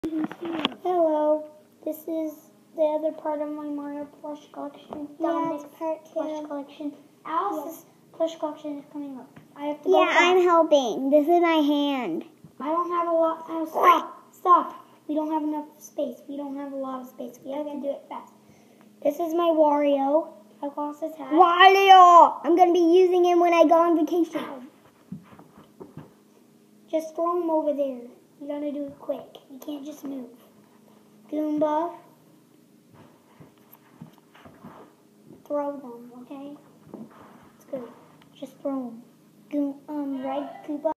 Hello, this is the other part of my Mario plush collection. Dominic's part 2. Plush collection. Alice's plush collection is coming up. I have to Yeah, go fast. I'm helping. This is my hand. I don't have a lot. Oh, stop. We don't have enough space. We don't have a lot of space. We have to do it fast. This is my Wario. I lost his hat. Wario! I'm going to be using him when I go on vacation. Just throw him over there. You gotta do it quick. You can't just move. Goomba. Throw them, okay? It's good. Just throw them. Red Goomba.